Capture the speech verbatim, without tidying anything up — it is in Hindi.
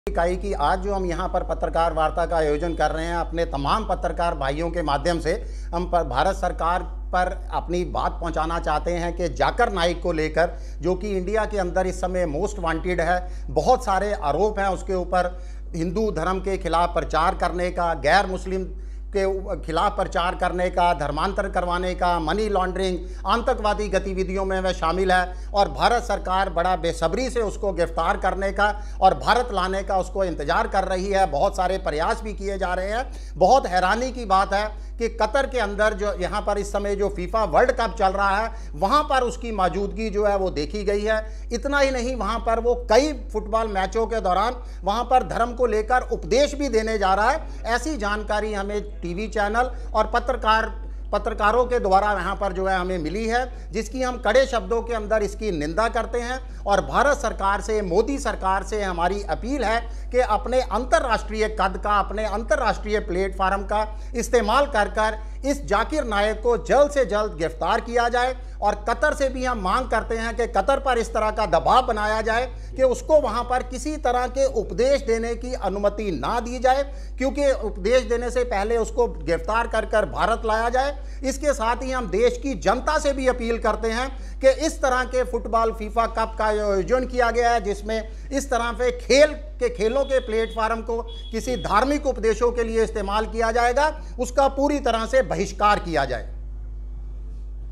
इकाई की आज जो हम यहाँ पर पत्रकार वार्ता का आयोजन कर रहे हैं, अपने तमाम पत्रकार भाइयों के माध्यम से हम पर भारत सरकार पर अपनी बात पहुंचाना चाहते हैं कि जाकिर नाइक को लेकर, जो कि इंडिया के अंदर इस समय मोस्ट वांटेड है, बहुत सारे आरोप हैं उसके ऊपर। हिंदू धर्म के खिलाफ प्रचार करने का, गैर मुस्लिम के खिलाफ प्रचार करने का, धर्मांतर करवाने का, मनी लॉन्ड्रिंग, आतंकवादी गतिविधियों में वह शामिल है और भारत सरकार बड़ा बेसब्री से उसको गिरफ्तार करने का और भारत लाने का उसको इंतजार कर रही है। बहुत सारे प्रयास भी किए जा रहे हैं। बहुत हैरानी की बात है कि कतर के अंदर जो यहाँ पर इस समय जो फीफा वर्ल्ड कप चल रहा है, वहाँ पर उसकी मौजूदगी जो है वो देखी गई है। इतना ही नहीं, वहाँ पर वो कई फुटबॉल मैचों के दौरान वहाँ पर धर्म को लेकर उपदेश भी देने जा रहा है। ऐसी जानकारी हमें टीवी चैनल और पत्रकार पत्रकारों के द्वारा यहाँ पर जो है हमें मिली है, जिसकी हम कड़े शब्दों के अंदर इसकी निंदा करते हैं। और भारत सरकार से, मोदी सरकार से हमारी अपील है कि अपने अंतर्राष्ट्रीय कद का, अपने अंतर्राष्ट्रीय प्लेटफार्म का इस्तेमाल कर कर इस जाकिर नाइक को जल्द से जल्द गिरफ्तार किया जाए। और कतर से भी हम मांग करते हैं कि कतर पर इस तरह का दबाव बनाया जाए कि उसको वहाँ पर किसी तरह के उपदेश देने की अनुमति ना दी जाए, क्योंकि उपदेश देने से पहले उसको गिरफ्तार कर कर भारत लाया जाए। इसके साथ ही हम देश की जनता से भी अपील करते हैं कि इस तरह के फुटबॉल फीफा कप का आयोजन किया गया है, जिसमें इस तरह से खेल के खेलों के प्लेटफार्म को किसी धार्मिक उपदेशों के लिए इस्तेमाल किया जाएगा, उसका पूरी तरह से बहिष्कार किया जाए।